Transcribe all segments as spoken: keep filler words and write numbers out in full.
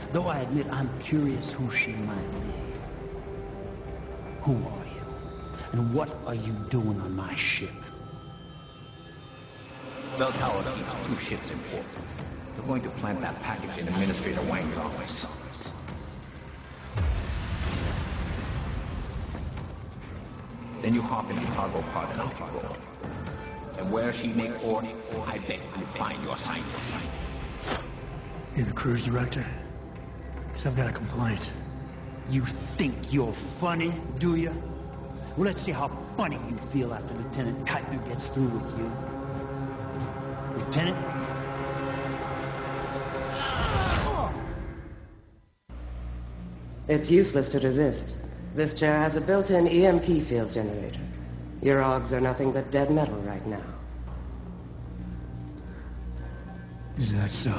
Though I admit I'm curious who she might be. Who are you? And what are you doing on my ship? Bell Tower keeps two ships in port. They're going to plant that package in Administrator Wang's office. Then you hop in the cargo pod and off you go. And where she make port, I bet you find your scientists. You're the cruise director? Because I've got a complaint. You think you're funny, do you? Well, let's see how funny you feel after Lieutenant Keitner gets through with you. Lieutenant? It's useless to resist. This chair has a built-in E M P field generator. Your augs are nothing but dead metal right now. Is that so?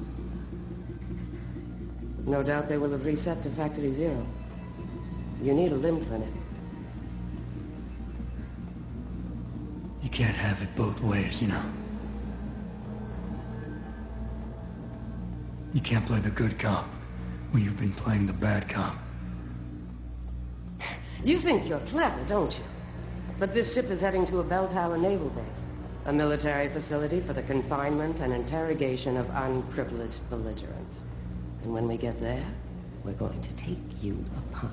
No doubt they will have reset to factory zero. You need a limb clinic. You can't have it both ways, you know. You can't play the good cop when you've been playing the bad cop. You think you're clever, don't you? But this ship is heading to a Bell Tower naval base, a military facility for the confinement and interrogation of unprivileged belligerents. And when we get there, we're going to take you apart.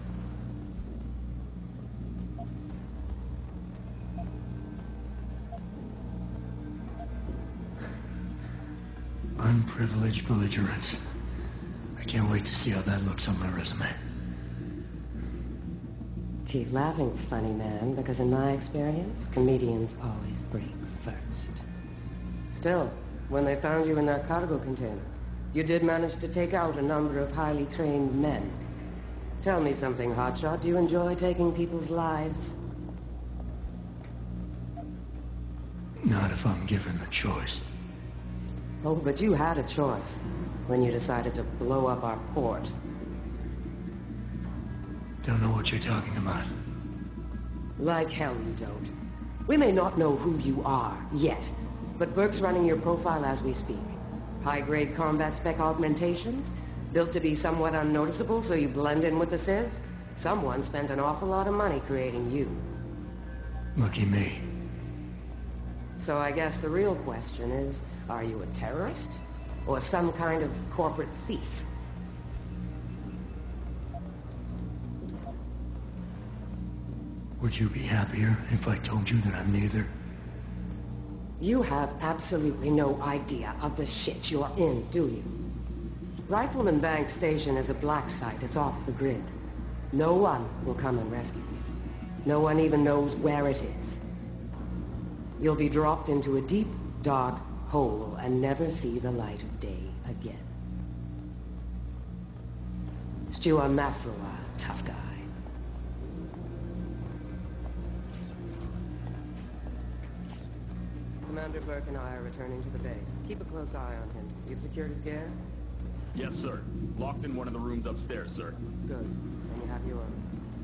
Unprivileged belligerents. I can't wait to see how that looks on my resume. Keep laughing, funny man, because in my experience, comedians always break first. Still, when they found you in that cargo container, you did manage to take out a number of highly trained men. Tell me something, Hotshot. Do you enjoy taking people's lives? Not if I'm given the choice. Oh, but you had a choice when you decided to blow up our port. Don't know what you're talking about. Like hell you don't. We may not know who you are yet, but Burke's running your profile as we speak. High-grade combat spec augmentations, built to be somewhat unnoticeable so you blend in with the Civs. Someone spent an awful lot of money creating you. Lucky me. So I guess the real question is, are you a terrorist? Or some kind of corporate thief? Would you be happier if I told you that I'm neither? You have absolutely no idea of the shit you're in, do you? Rifleman Bank Station is a black site. It's off the grid. No one will come and rescue you. No one even knows where it is. You'll be dropped into a deep, dark hole and never see the light of day again. Stuart Mafroa, tough guy. Commander Burke and I are returning to the base. Keep a close eye on him. You've secured his gear? Yes, sir. Locked in one of the rooms upstairs, sir. Good. And you have your orders.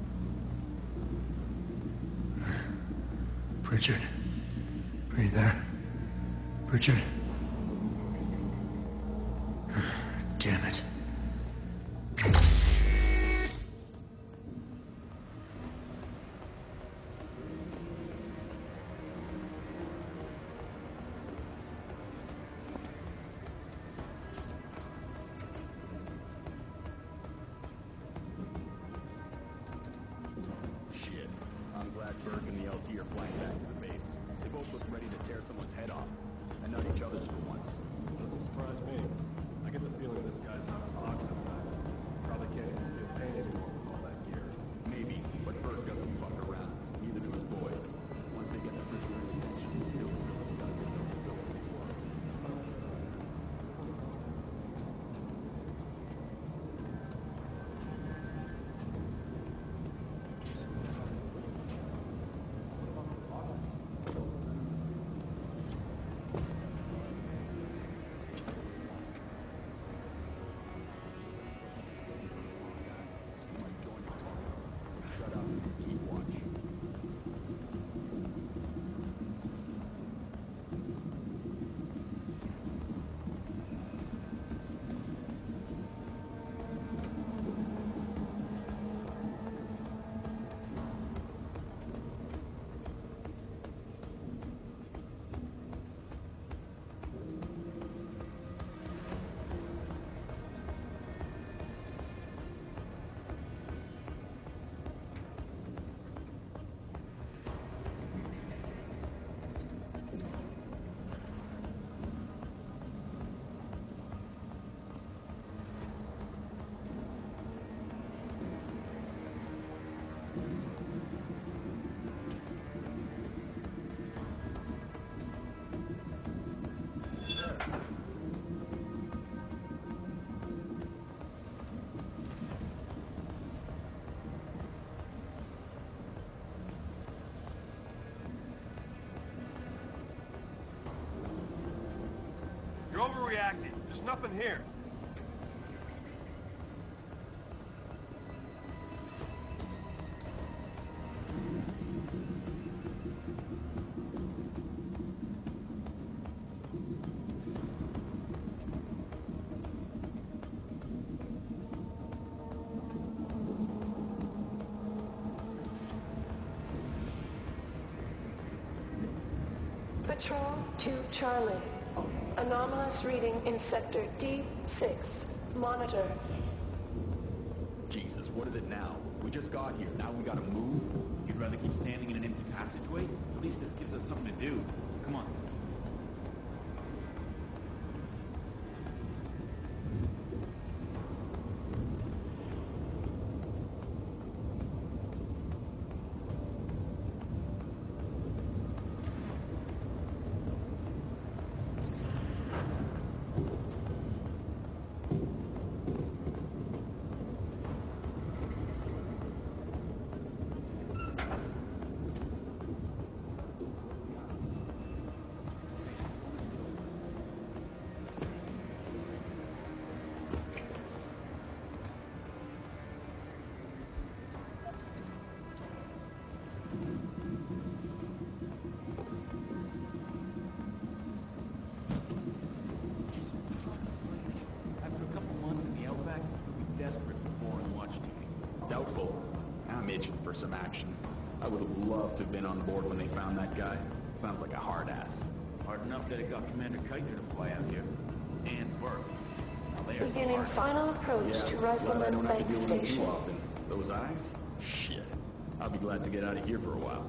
Pritchard. Are you there? Pritchard? Damn it. Shit. I'm glad Burke and the L T are flying back to the base. They both look ready to tear someone's head off. And not each other's for once. Doesn't surprise me. I get the feeling this guy's not an oxen type. Probably can't even feel pain anymore with all that gear. Maybe, but Burke doesn't fuck around. Neither do his boys. Once they get the prisoner in detention, he'll spill his guts and they'll spill it before him. overreacting. There's nothing here. Patrol to Charlie. Anomalous reading in Sector D six. Monitor. Jesus, what is it now? We just got here. Now we gotta move? You'd rather keep standing in an empty passageway? At least this gives us something to do. Come on. Doubtful. I'm itching for some action. I would have loved to have been on board when they found that guy. Sounds like a hard ass. Hard enough that it got Commander Keitner to fly out here. And work. Now there's the Beginning hard. final approach Yeah, to glad I Rifleman don't have to Bank deal with them too Station. often. Those eyes? Shit. I'll be glad to get out of here for a while.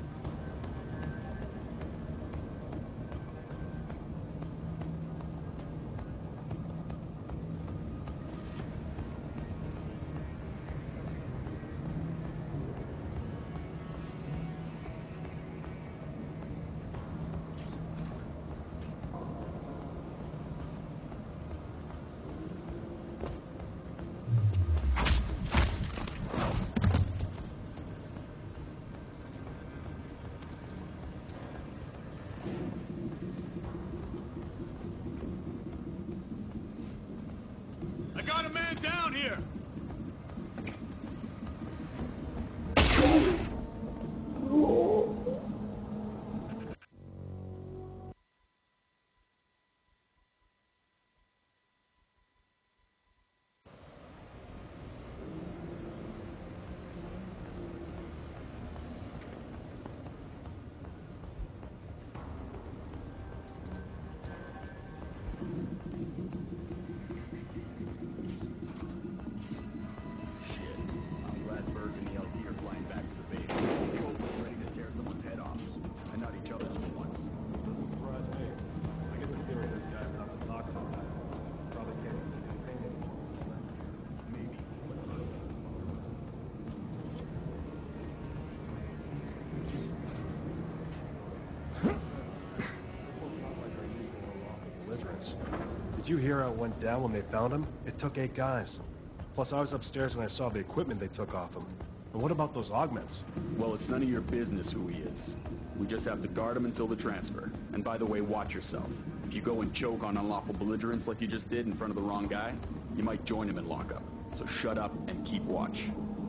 I got a man down here! Shit. I'm glad Berg and the L T are flying back to the base. They both look ready to tear someone's head off. And not each other's for once. Doesn't surprise me. I get the feeling this guy's not the talk of the town. Probably can't even get paid anymore. Maybe. But look. This one's not like our usual unlawful belligerents. Did you hear how it went down when they found him? It took eight guys. Plus, I was upstairs when I saw the equipment they took off him. And what about those augments? Well, it's none of your business who he is. We just have to guard him until the transfer. And by the way, watch yourself. If you go and choke on unlawful belligerents like you just did in front of the wrong guy, you might join him in lockup. So shut up and keep watch.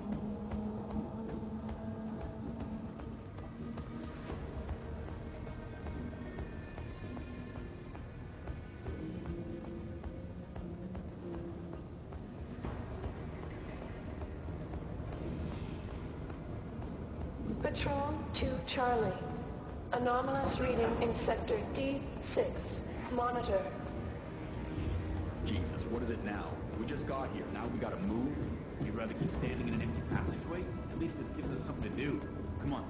Patrol to Charlie. Anomalous reading in Sector D six. Monitor. Jesus, what is it now? We just got here. Now we gotta move? You'd rather keep standing in an empty passageway? At least this gives us something to do. Come on.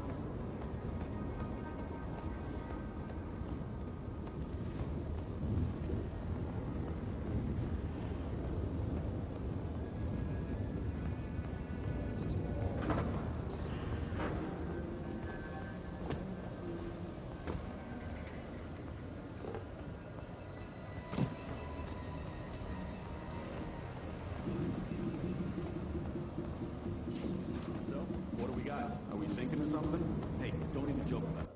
So, what do we got? Are we sinking or something? Hey, don't even joke about it.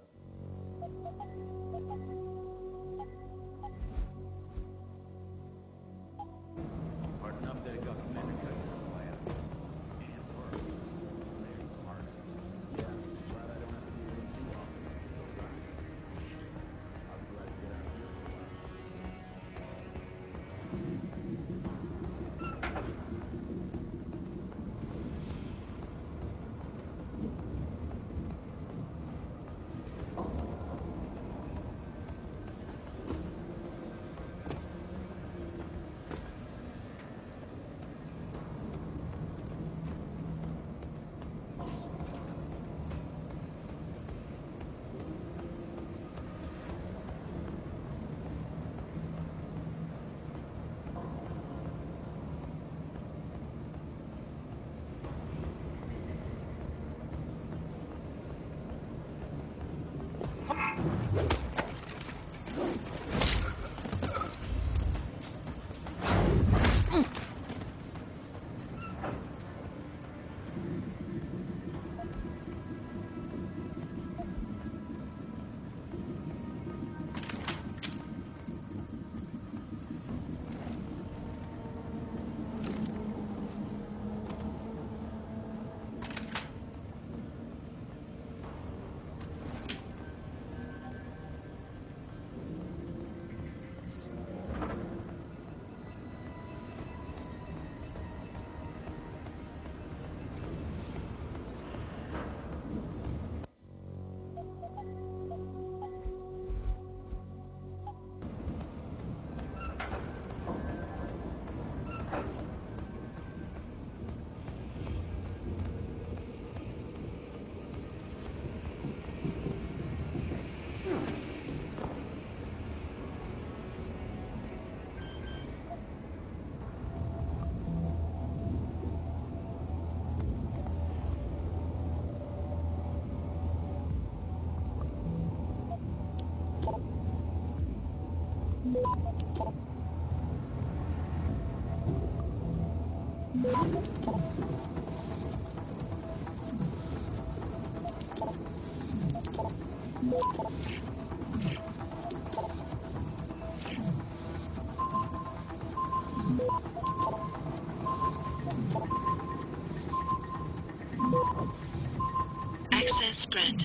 Access granted.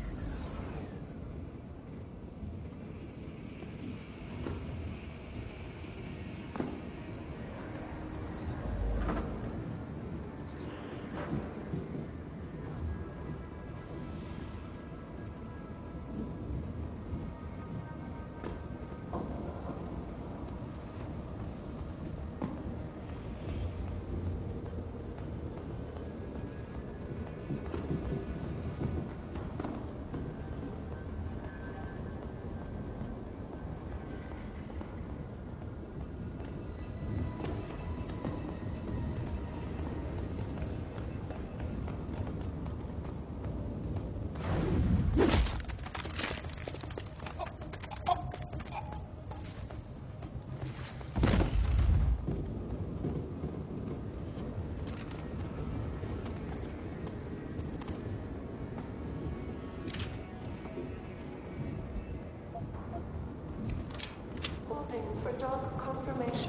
For dog confirmation.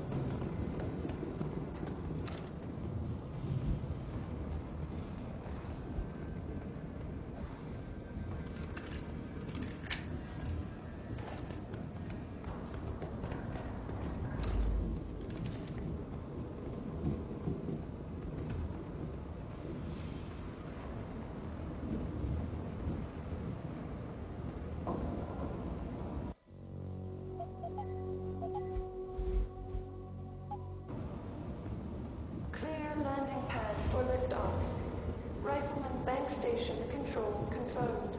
Landing pad for liftoff. Rifleman Bank Station control confirmed.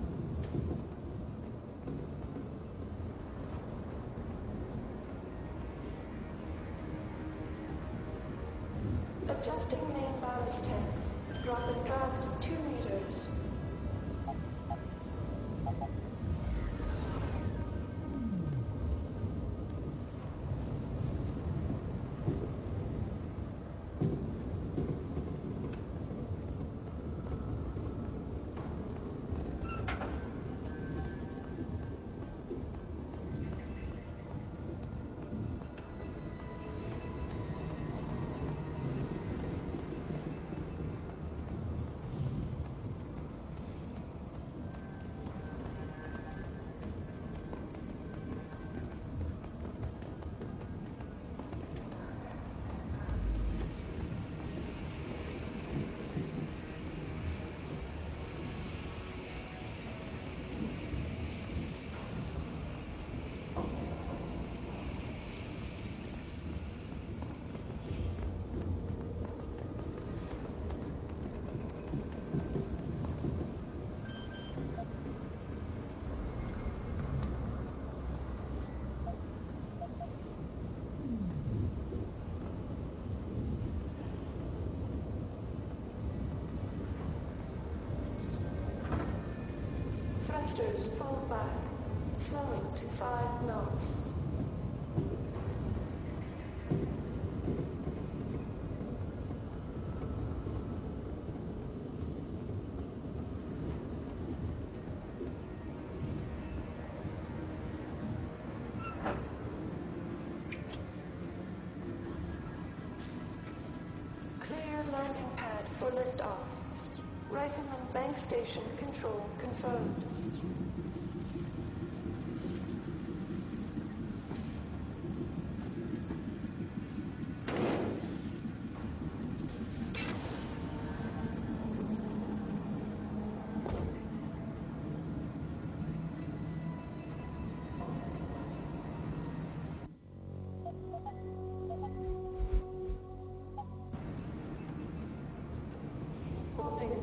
Adjusting main ballast tanks. Drop and draft two meters. Thrusters fall back, slowing to five knots. Clear landing pad for liftoff. Rifleman Bank Station control confirmed.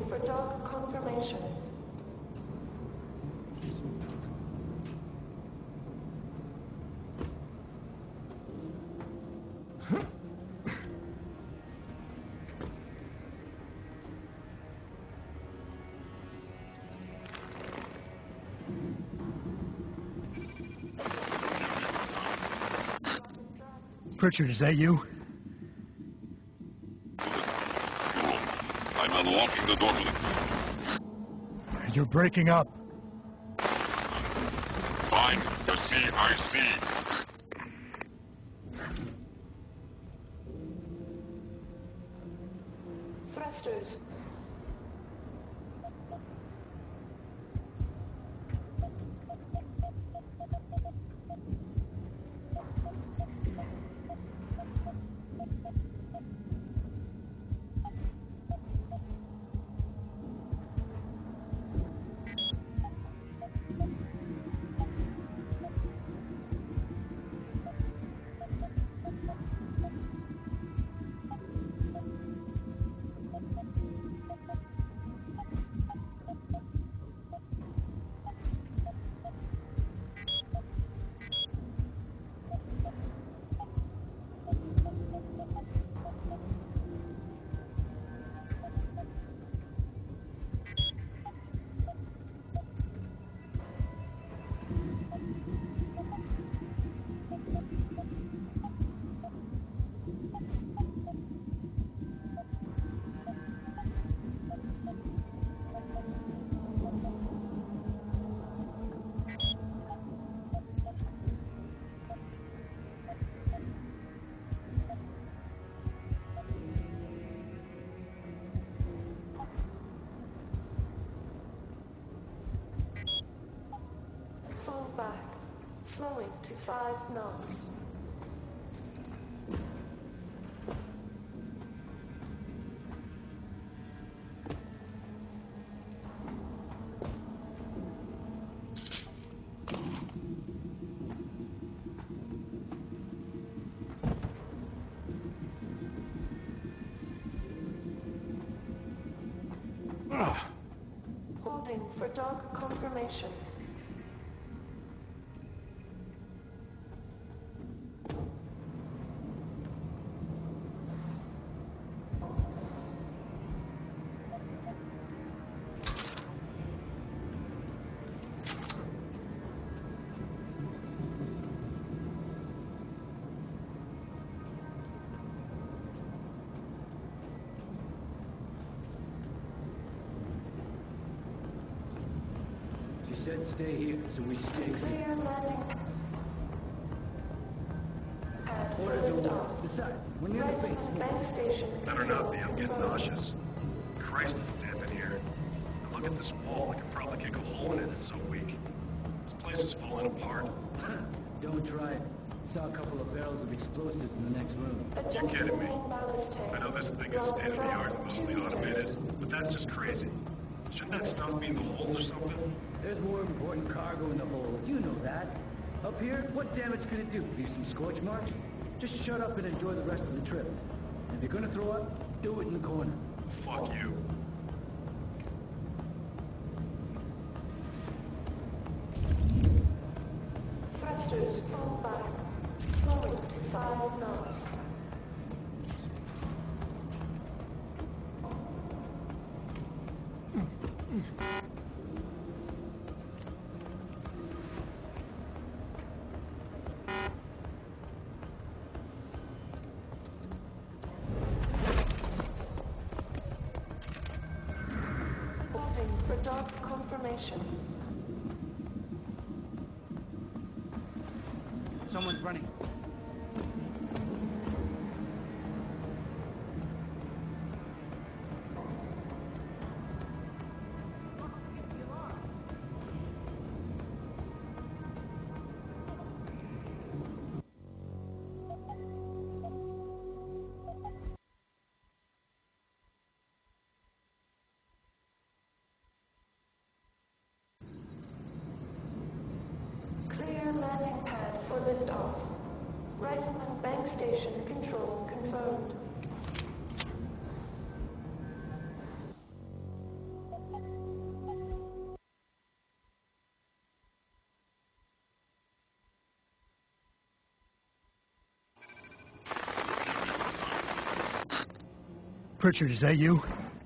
for dog confirmation. Pritchard, is that you? I'm unlocking the door. You're breaking up. Find the C I C. Thrusters. Fall back, slowing to five knots. Holding for dog confirmation. She said stay here, so we stay here. Clear landing. Pad for Orders are liftoff. orders. Besides, we're near the base. Rifleman bank station. Better control not be, I'm getting confirmed. nauseous. Christ, it's damp in here. And look at this wall, I could probably kick a hole in it, it's so weak. This place is falling apart. Don't try it. Saw a couple of barrels of explosives in the next room. You're kidding me. Adjusting main ballast tanks. I know this thing is Roll state-of-the-art and draft mostly two automated, meters. but that's just crazy. Shouldn't that stuff be in the holds or something? There's more important cargo in the holds. You know that. Up here, what damage could it do? Leave some scorch marks? Just shut up and enjoy the rest of the trip. And if you're gonna throw up, do it in the corner. Fuck you. Thrusters fall back, slowing to five knots. Holding for dog confirmation. Someone's running. Clear landing pad for liftoff. Rifleman bank station control confirmed. Pritchard, is that you?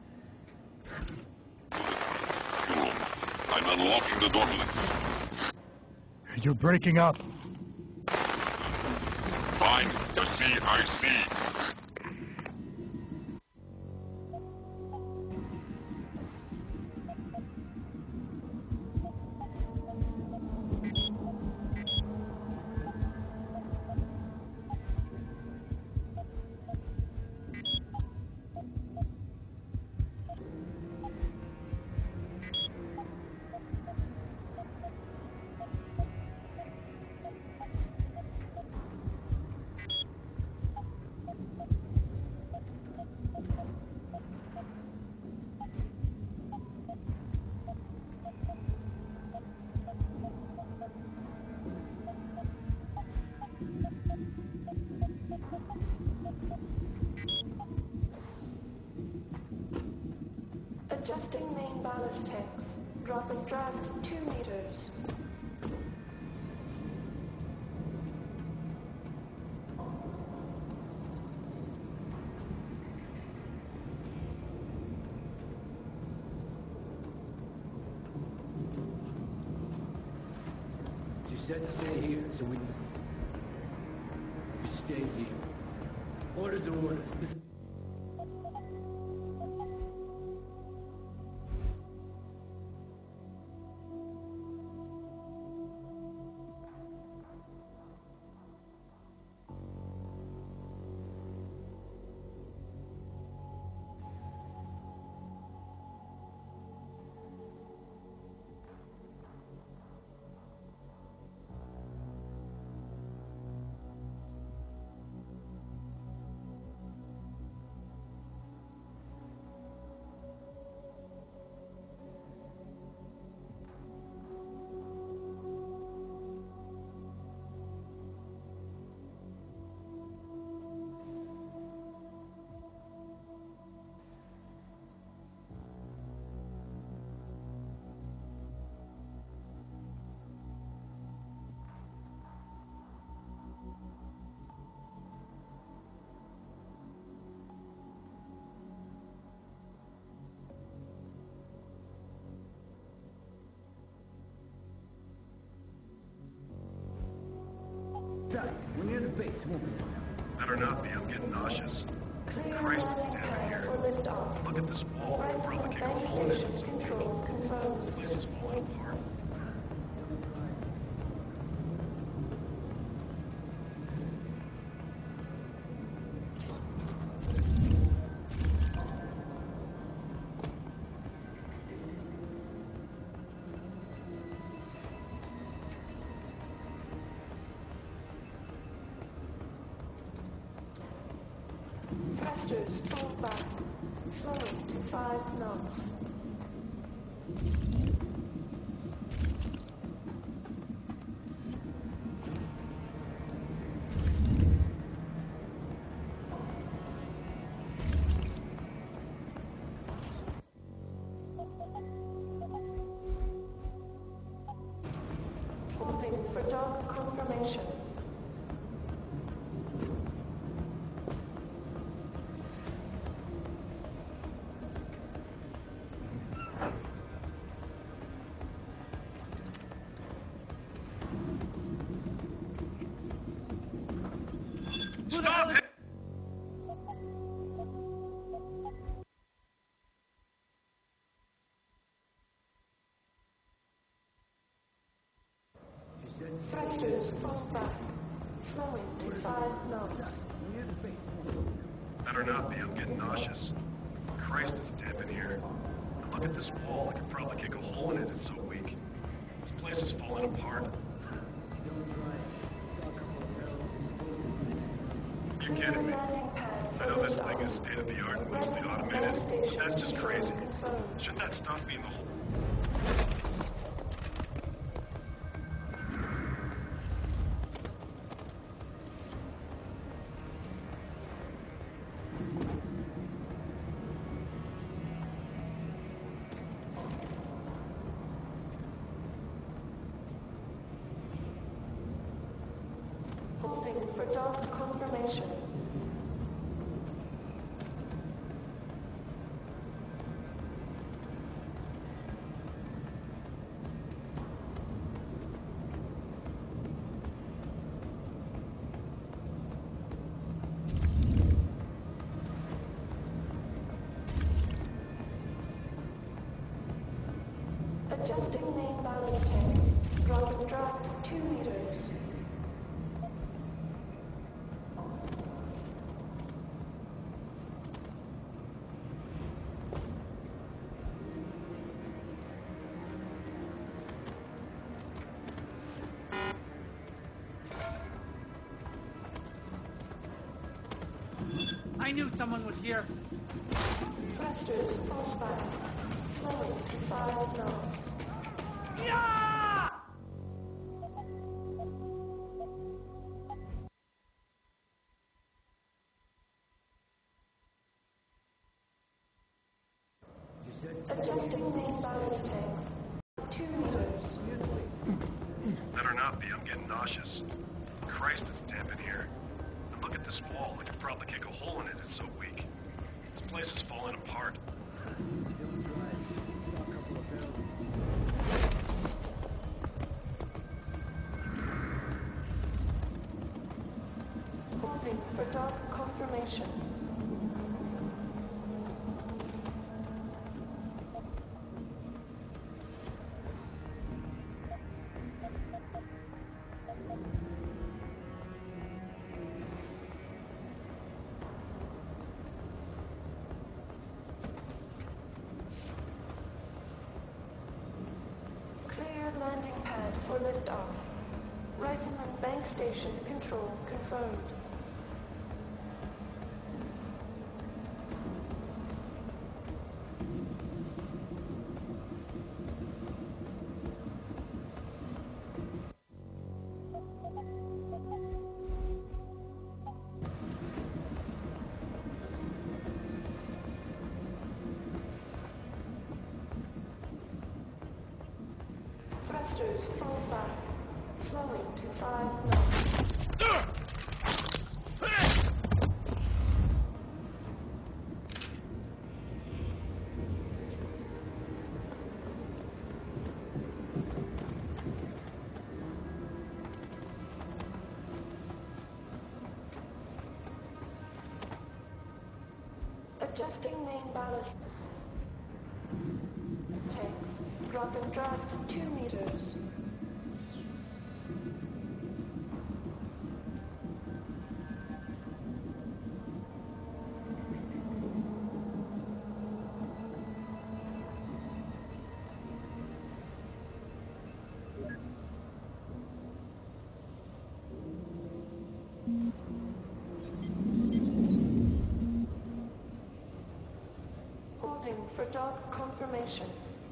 I'm unlocking the door. You're breaking up. Fine. I see, I see. Adjusting main ballast tanks. Dropping draft two meters. You said stay here, so we... We stay here. Orders are orders. Listen. Besides, we're near the base, won't we? Better not be. I'm getting nauseous. Clear Christ, it's landing damn pad here. for liftoff. Look at this wall. I Rifleman probably kick a bank hole in it. station It's so control big. confirmed. This place is falling apart. Thrusters pulled back, slowing to five knots. Holding for dog confirmation. Stop it! Thrusters pulled back, slowing to five knots. We're near the base, won't we? Better not be. I'm getting nauseous. Christ, it's damp in here. And look at this wall. I could probably kick a hole in it. It's so weak. This place is falling apart. Don't try it. Saw a couple of relatives supposedly. You're Clear kidding me. landing pad I for know this liftoff. thing is state of the art and mostly Rifleman automated, bank but station that's just control crazy. confirmed. Shouldn't that stuff be in the hole? Holding for dog confirmation. draft two meters. I knew someone was here. Thrusters fall back, slowing to five knots. Yeah! Adjusting main ballast tanks. Two meters. Better not be, I'm getting nauseous. Christ, it's damp in here. And look at this wall, I could probably kick a hole in it, it's so weak. This place is falling apart. Holding for dock confirmation. Cleared landing pad for liftoff. Rifleman Bank Station control confirmed. Thrusters fall back, slowing to five knots. Adjusting main ballast tanks. Drop and draft two meters. Holding for dock confirmation.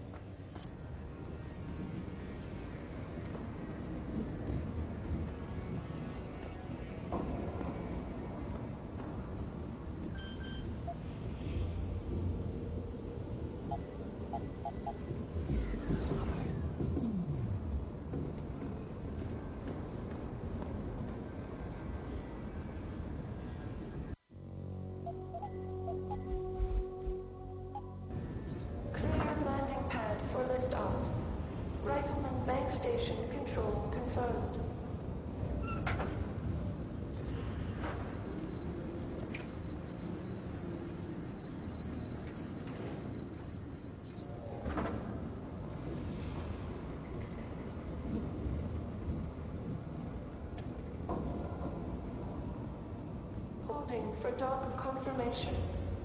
Clear landing pad for liftoff. Rifleman Bank Station control confirmed. Holding for dock confirmation.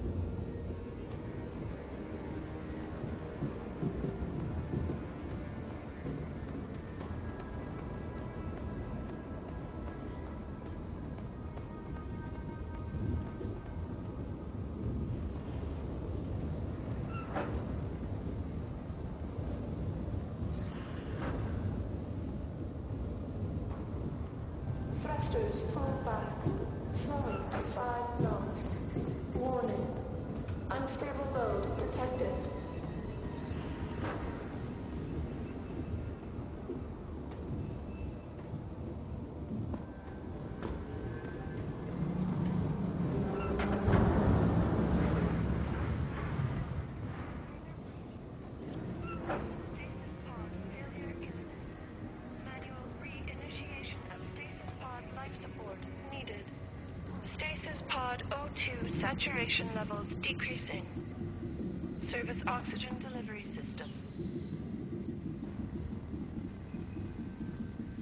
Thrusters fall back, slowing to five knots. Warning. Unstable load detected. Stasis pod O two saturation levels decreasing. Service oxygen delivery system.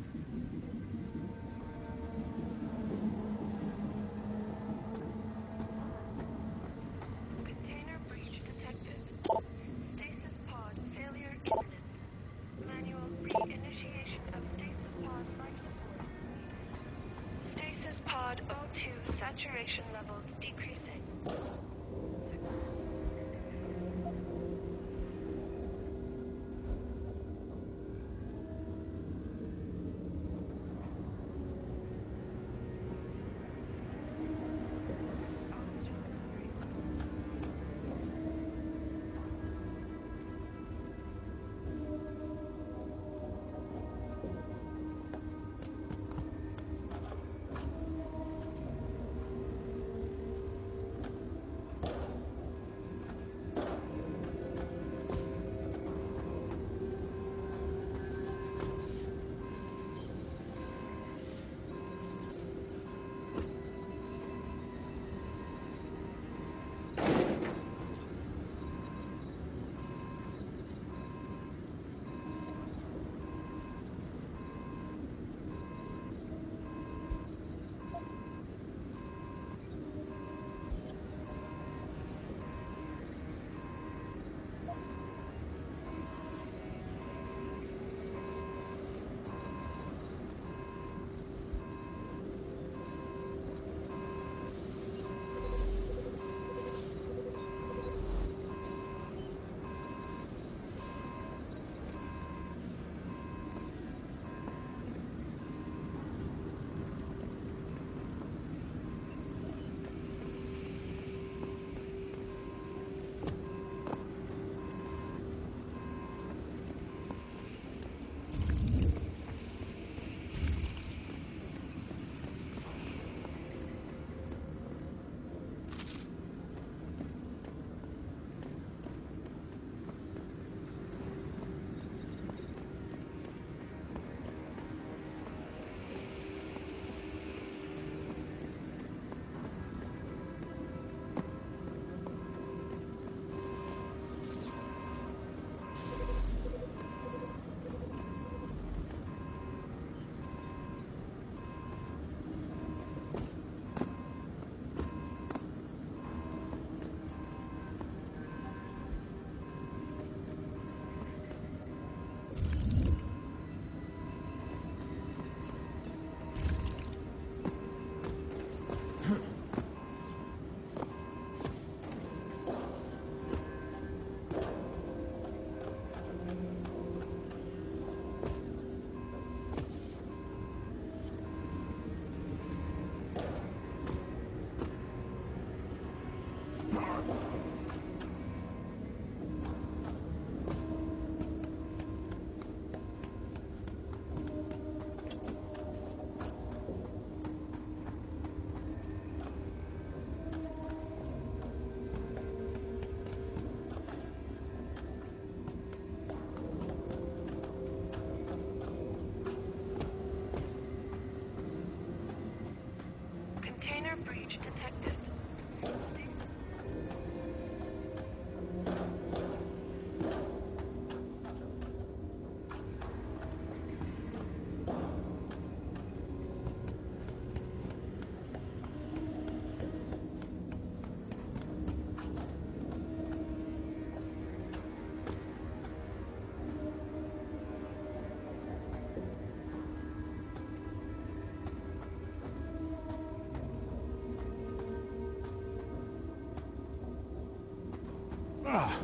Ah.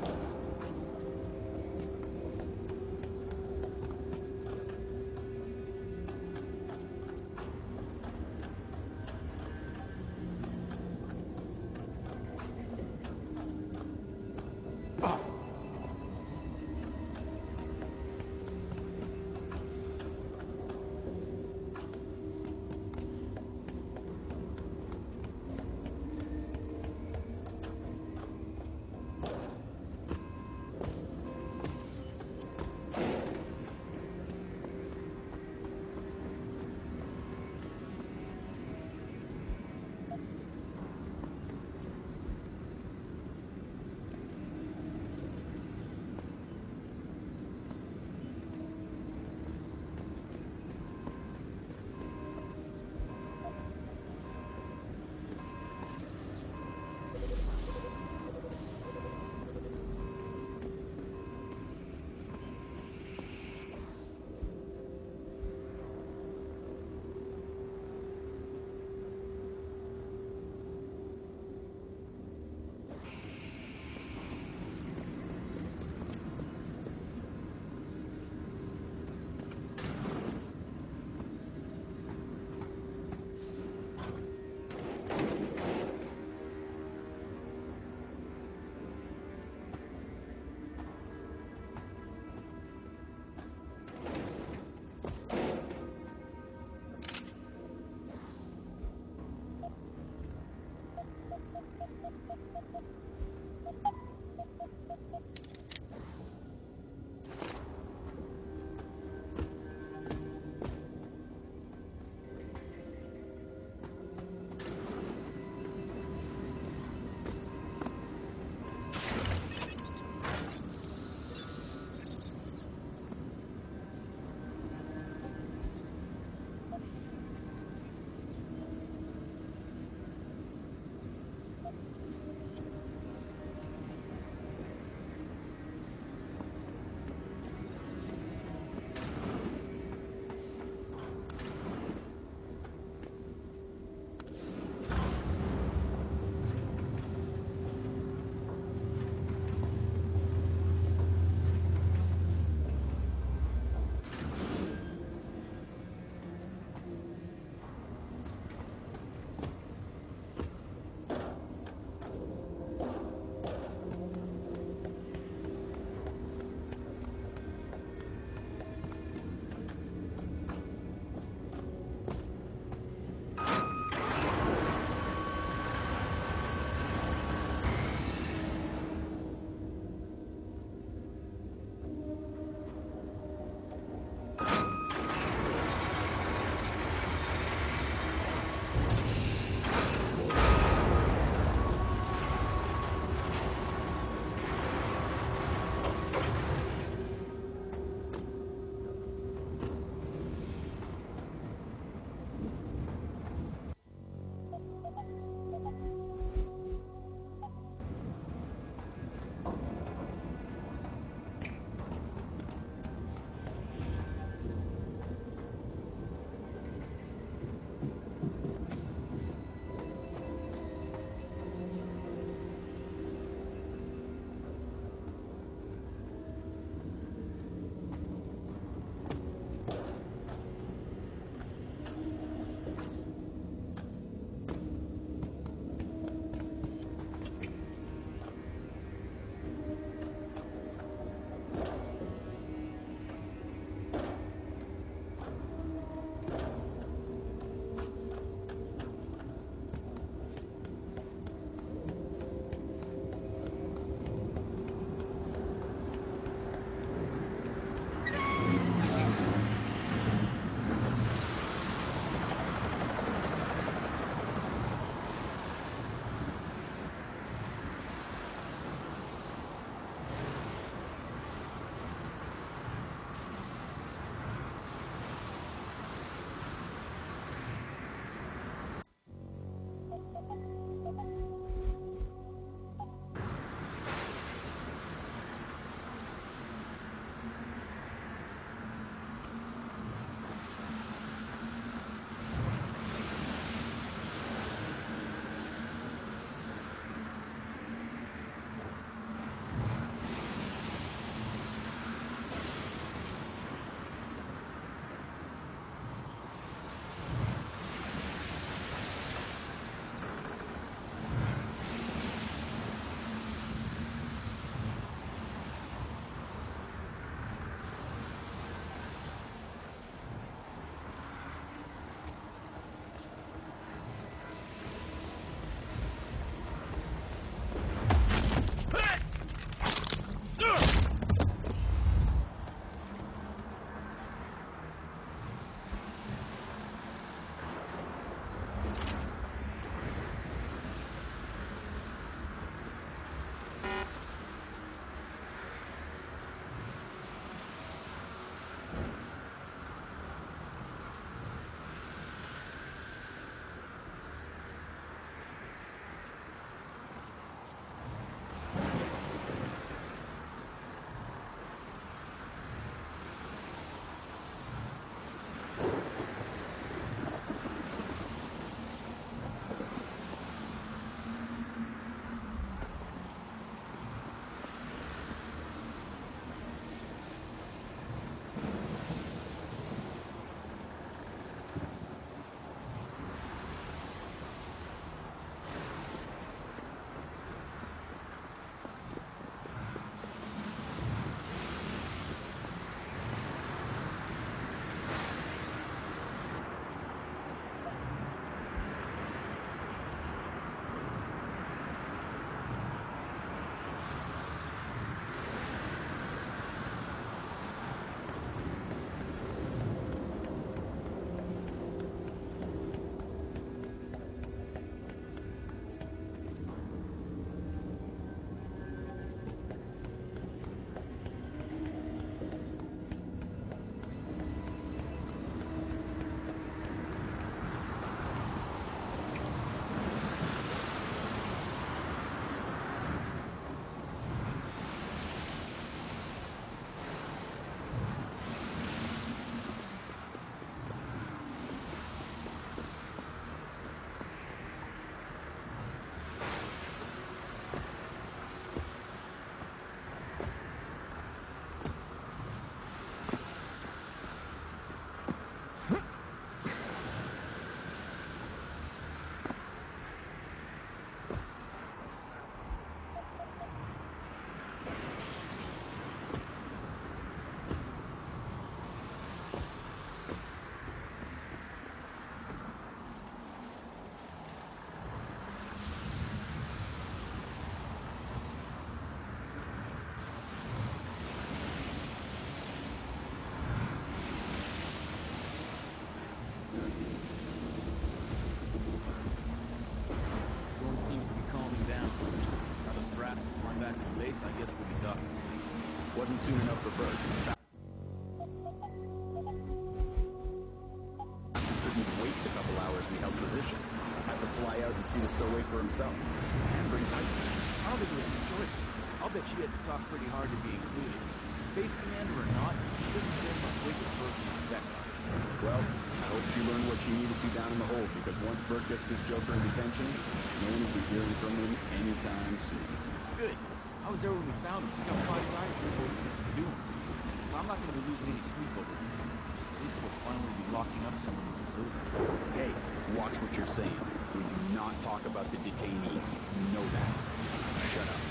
I guess we'll be ducking. Wasn't soon enough for Bert. He couldn't even wait the couple hours we held position. Had to fly out and see the stowaway for himself. And bring Titan. I don't think it was his choice. I'll bet she had to talk pretty hard to be included. Base commander or not, she doesn't care much weight with Bert and respect on her. Well, I hope she learned what she needed to down in the hold, because once Bert gets this Joker in detention, no one will be hearing from him anytime soon. Good. I was there when we found him. We got five guys reporting this is doing. So I'm not going to be losing any sleep over it. At least we'll finally be locking up someone who deserves it. Hey, watch what you're saying. We do not talk about the detainees. You know that. Shut up.